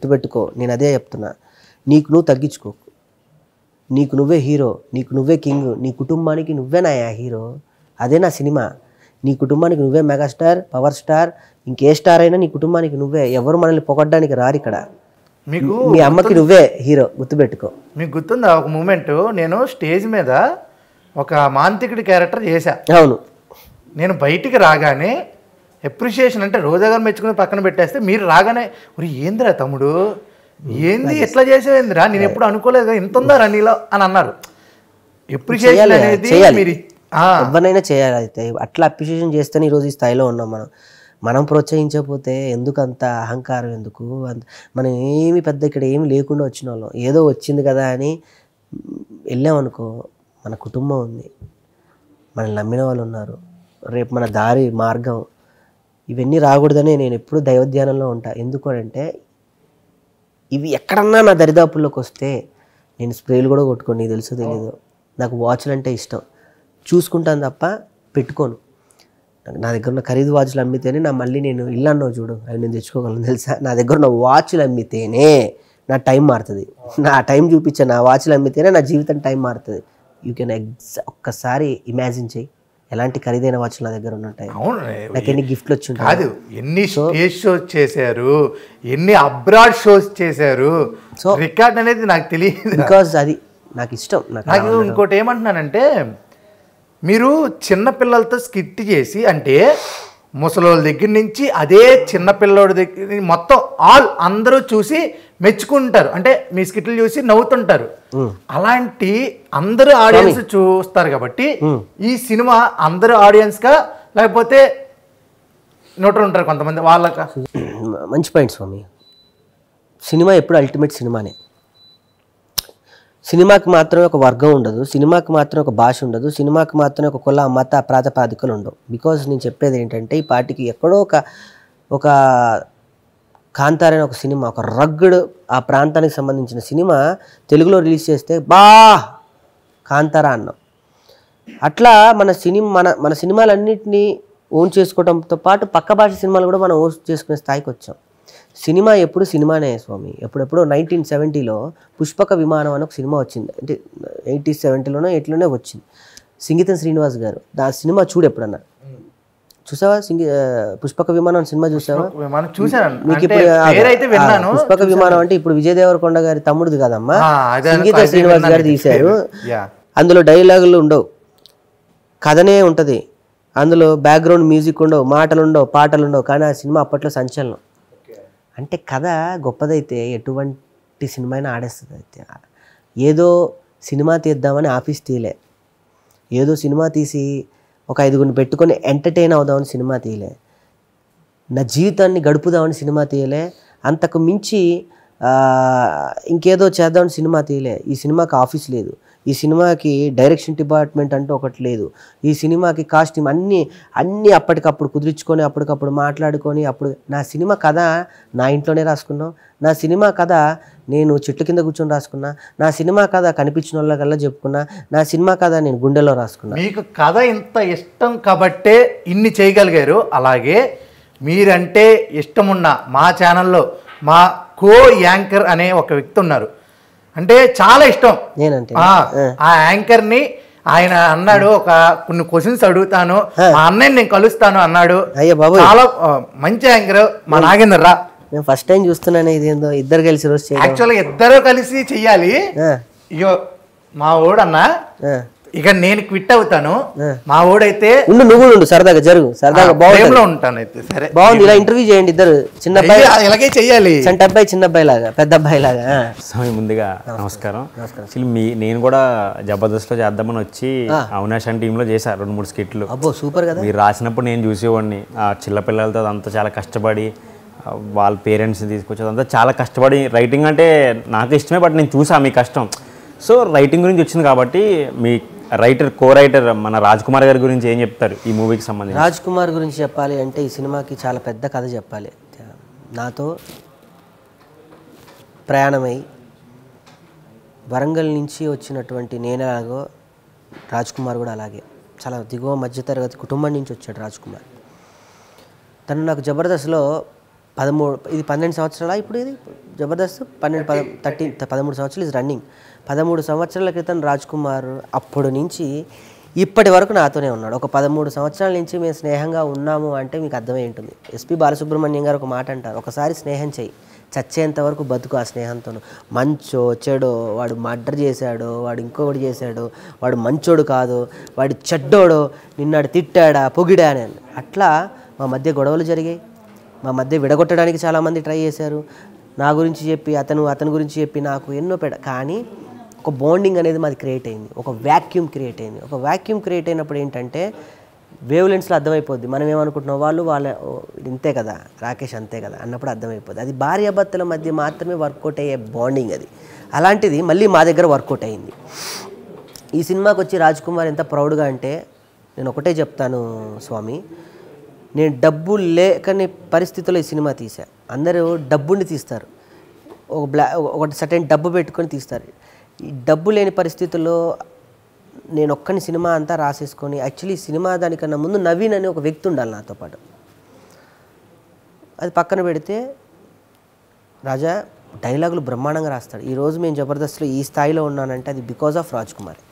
గుర్తుపెట్టుకో, నేను అదే చెప్తున్నా, నీకు నువ్వు తగ్గించుకో, నీకు నువ్వే హీరో, నీకు నువ్వే కింగ్, నీ కుటుంబానికి నువ్వే నా హీరో. అదే నా సినిమా. నీ కుటుంబానికి నువ్వే మెగాస్టార్, పవర్ స్టార్, ఇంకే స్టార్ అయినా నీ కుటుంబానికి నువ్వే. ఎవరు మనల్ని పొగడ్డానికి రారు ఇక్కడ. మీకు మీ అమ్మకి నువ్వే హీరో, గుర్తుపెట్టుకో. మీకు గుర్తుందా ఒక మూమెంట్, నేను స్టేజ్ మీద ఒక మాంత్రికుడి క్యారెక్టర్ చేశా. అవును. నేను బయటికి రాగానే అప్రిషియేషన్ అంటే రోజా గారు మెచ్చుకుని పక్కన పెట్టేస్తే మీరు రాగానే ఒరి ఏందిరా తమ్ముడు, ఏంది ఎట్లా చేసేవేందిరా, నేను ఎప్పుడు అనుకోలేదు కదా ఇంత ఉందా నీలో అని అన్నారు. అప్రిషియేషన్ అనేది మీరు ఎవరినైనా చేయాలి. అయితే అట్లా అప్రిషియేషన్ చేస్తేనే ఈరోజు ఈ స్థాయిలో ఉన్నాం మనం. మనం ప్రోత్సహించకపోతే ఎందుకు అంత అహంకారం, ఎందుకు అంత? మనం ఏమి పెద్ద ఇక్కడ ఏమి లేకుండా వచ్చిన వాళ్ళం, ఏదో వచ్చింది కదా అని వెళ్ళామనుకో, మన కుటుంబం ఉంది, మనల్ని నమ్మిన వాళ్ళు ఉన్నారు, రేపు మన దారి మార్గం ఇవన్నీ రాకూడదని నేను ఎప్పుడూ దైవధ్యానంలో ఉంటా. ఎందుకు అంటే ఇవి ఎక్కడన్నా నా దరిదాపుల్లోకి వస్తే నేను స్ప్రేలు కూడా కొట్టుకోను, నీకు తెలుసో తెలీదు. నాకు వాచ్లు అంటే ఇష్టం, చూసుకుంటాను తప్ప పెట్టుకోను. నా దగ్గర ఉన్న ఖరీదు వాచ్లు అమ్మితేనే నా మళ్ళీ నేను ఇల్లు అన్నావు చూడు అవి నేను తెచ్చుకోగలను తెలుసా. నా దగ్గర ఉన్న వాచ్లు అమ్మితేనే నా టైం మారుతుంది. నా టైం చూపించే నా వాచ్లు అమ్మితేనే నా జీవితం టైం మారుతుంది. యూ కెన్ ఒక్కసారి ఇమాజిన్ చేయి ఎలాంటి ఖరీదైన వాచ్లు నా దగ్గర ఉంటాయి. నాకు ఎన్ని గిఫ్ట్లు వచ్చి ఉంటాయి కాదు, ఎన్ని స్టేజ్ షోస్ చేశారు, ఎన్ని అబ్రాడ్ షోస్ చేశారు. సో రికార్డ్ అనేది నాకు తెలియదు, బికాజ్ అది నాకు ఇష్టం. నాకు ఇంకోటి ఏమంటున్నానంటే, మీరు చిన్నపిల్లలతో స్కిట్ చేసి, అంటే ముసలోళ్ళ దగ్గర నుంచి అదే చిన్నపిల్లోడి దగ్గర మొత్తం అందరూ చూసి మెచ్చుకుంటారు, అంటే మీ స్కిట్లు చూసి నవ్వుతుంటారు. అలాంటి అందరూ ఆడియన్స్ చూస్తారు కాబట్టి ఈ సినిమా అందరూ ఆడియన్స్గా, లేకపోతే నోటర్ ఉంటారు కొంతమంది వాళ్ళక. మంచి పాయింట్ స్వామి. సినిమా ఎప్పుడు అల్టిమేట్ సినిమానే. సినిమాకి మాత్రమే ఒక వర్గం ఉండదు, సినిమాకి మాత్రమే ఒక భాష ఉండదు, సినిమాకి మాత్రమే ఒక కుల మత ప్రాతిపాదికలు ఉండవు. బికాజ్ నేను చెప్పేది ఏంటంటే, ఈ పార్టీకి ఎక్కడో ఒక కాంతార అనే ఒక సినిమా, ఒక రగ్గుడు ఆ ప్రాంతానికి సంబంధించిన సినిమా తెలుగులో రిలీజ్ చేస్తే కాంతార అన్నాం. అట్లా మన సినిమాలన్నింటినీ ఓన్ చేసుకోవడంతో పాటు పక్క భాష సినిమాలు కూడా మనం ఓన్ చేసుకునే స్థాయికి వచ్చాం. సినిమా ఎప్పుడు సినిమానే స్వామి. ఎప్పుడెప్పుడో 1970లో పుష్పక విమానం అని ఒక సినిమా వచ్చింది, అంటే 1970లోనో 80లోనే వచ్చింది. సంగీతం శ్రీనివాస్ గారు ఆ సినిమా చూడు ఎప్పుడన్నా చూసావా? పుష్పక విమానం సినిమా చూసావా? మీకు ఇప్పుడు పుష్పక విమానం అంటే ఇప్పుడు విజయ్ దేవరకొండ గారి తమ్ముడిది కదమ్మా, సంగీత శ్రీనివాస్ గారు తీశారు. అందులో డైలాగులు ఉండవు, కథనే ఉంటుంది, అందులో బ్యాక్గ్రౌండ్ మ్యూజిక్ ఉండవు, మాటలు ఉండవు, పాటలు ఉండవు. కానీ ఆ సినిమా అప్పట్లో సంచలనం. అంటే కథ గొప్పదైతే ఎటువంటి సినిమా అయినా ఆడేస్తుంది. అయితే ఏదో సినిమా తీద్దామని ఆఫీస్ తీయలే, ఏదో సినిమా తీసి ఒక 5గురిని పెట్టుకొని ఎంటర్టైన్ అవుదామని సినిమా తీయలే, నా జీవితాన్ని గడుపుదామని సినిమా తీయలే, అంతకు మించి ఇంకేదో చేద్దామని సినిమా తీయలే. ఈ సినిమాకి ఆఫీస్ లేదు, ఈ సినిమాకి డైరెక్షన్ డిపార్ట్మెంట్ అంటూ ఒకటి లేదు, ఈ సినిమాకి కాస్ట్యూమ్ అన్నీ అప్పటికప్పుడు కుదుర్చుకొని అప్పటికప్పుడు మాట్లాడుకొని నా సినిమా కథ నా ఇంట్లోనే రాసుకున్నాం, నా సినిమా కథ నేను చెట్ల కింద కూర్చొని రాసుకున్నా, నా సినిమా కథ కనిపించిన వాళ్ళకల్లా చెప్పుకున్నా, నా సినిమా కథ నేను గుండెలో రాసుకున్నా. మీకు కథ ఇంత ఇష్టం కాబట్టే ఇన్ని చేయగలిగారు. అలాగే మీరంటే ఇష్టమున్న మా ఛానల్లో మా కో యాంకర్ అనే ఒక వ్యక్తి ఉన్నారు, అంటే చాలా ఇష్టం నేనంటే. ఆ యాంకర్ని ఆయన అన్నాడు, కొన్ని క్వశ్చన్స్ అడుగుతాను, మా అన్నయ్య నేను కలుస్తాను అన్నాడు. చాలా మంచి యాంకర్ మా నాగేంద్ర రా. నేను ఫస్ట్ టైం చూస్తున్నాను ఇది ఏందో, ఇద్దరు కలిసి రోజు యాక్చువల్గా ఇద్దరు కలిసి చెయ్యాలి. ఇగో మా ఓడన్నా, ఇక నేను క్విట్ అవుతాను, మా ఓడైతే నువ్వు ఉండు, సరదాగా జరుగు, సరదాగా బాగుంది ఉంటాను. అయితే సరే, బాగుంది. ఇలా ఇంటర్వ్యూ చేయండి ఇద్దరు, చిన్న అబ్బాయి ఇలాగే చెయ్యాలి, చంటి అబ్బాయి చిన్న అబ్బాయి లాగా, పెద్ద అబ్బాయి లాగా. ముందుగా నమస్కారం. నేను కూడా జబర్దస్త్ లో చేద్దామని వచ్చి అవినాష్ అని టీంలో చేశాను 2-3 స్కిట్లు. అబ్బో సూపర్ కదా. మీరు రాసినప్పుడు నేను చూసేవాడిని, ఆ చిన్నపిల్లలతో అంతా చాలా కష్టపడి వాళ్ళ పేరెంట్స్ని తీసుకొచ్చి అదంతా చాలా కష్టపడి రైటింగ్ అంటే నాకు ఇష్టమే, బట్ నేను చూసా మీ కష్టం. సో రైటింగ్ గురించి వచ్చింది కాబట్టి మీ కో రైటర్ మన రాజ్ కుమార్ గారి గురించి ఏం చెప్తారు ఈ మూవీకి సంబంధించి? రాజ్ కుమార్ గురించి చెప్పాలి అంటే ఈ సినిమాకి చాలా పెద్ద కథ చెప్పాలి. నాతో ప్రయాణమై వరంగల్ నుంచి వచ్చినటువంటి నేనేలాగో రాజ్ కుమార్ కూడా అలాగే చాలా దిగువ మధ్యతరగతి కుటుంబం నుంచి వచ్చాడు రాజ్ కుమార్. తను నాకు జబర్దస్త్లో ఇది 12 సంవత్సరాల ఇప్పుడు ఇది జబర్దస్త్ 13 సంవత్సరాలు ఇస్ రన్నింగ్. 13 సంవత్సరాల క్రితం రాజ్ కుమార్ అప్పటి నుంచి ఇప్పటి వరకు నాతోనే ఉన్నాడు. ఒక 13 సంవత్సరాల నుంచి మేము స్నేహంగా ఉన్నాము అంటే మీకు అర్థమై ఉంటుంది. ఎస్పి బాలసుబ్రహ్మణ్యం గారు ఒక మాట అంటారు, ఒకసారి స్నేహం చెయ్యి, చచ్చేంత వరకు బతుకు ఆ స్నేహంతో. మంచో చెడో, వాడు మర్డర్ చేశాడు, వాడు ఇంకొకటి చేశాడు, వాడు మంచోడు కాదు, వాడు చెడ్డోడు, నిన్నాడు తిట్టాడా పొగిడా అని, అట్లా మా మధ్య గొడవలు జరిగాయి. మా మధ్య విడగొట్టడానికి చాలామంది ట్రై చేశారు. నా గురించి చెప్పి అతని గురించి చెప్పి నాకు ఎన్నో కానీ ఒక బాండింగ్ అనేది మాది క్రియేట్ అయింది. ఒక వ్యాక్యూమ్ క్రియేట్ అయింది. ఒక వ్యాక్యూమ్ క్రియేట్ అయినప్పుడు ఏంటంటే వేవ్ లెన్స్లో అర్థమైపోద్ది. మనం ఏమనుకుంటున్నాం, వాళ్ళ ఇంతే కదా, రాకేష్ అంతే కదా అన్నప్పుడు అర్థమైపోద్ది. అది భార్యాభర్తల మధ్య మాత్రమే వర్కౌట్ అయ్యే బాండింగ్ అది. అలాంటిది మళ్ళీ మా దగ్గర వర్కౌట్ అయింది. ఈ సినిమాకి వచ్చి రాజ్ కుమార్ ఎంత ప్రౌడ్గా అంటే, నేను ఒకటే చెప్తాను స్వామి, నేను డబ్బు లేకని పరిస్థితుల్లో ఈ సినిమా తీసా. అందరూ డబ్బుని తీస్తారు, ఒకటి సర్టెన్ డబ్బు పెట్టుకొని తీస్తారు. ఈ డబ్బు లేని పరిస్థితుల్లో నేను ఒక్కని సినిమా అంతా రాసేసుకొని, యాక్చువల్లీ సినిమా దానికన్నా ముందు నవీన్ అనే ఒక వ్యక్తి ఉండాలి నాతో పాటు. అది పక్కన పెడితే రాజా డైలాగులు బ్రహ్మాండంగా రాస్తాడు. ఈరోజు మేము జబర్దస్త్లో ఈ స్థాయిలో ఉన్నానంటే అది బికాజ్ ఆఫ్ రాజ్ కుమార్.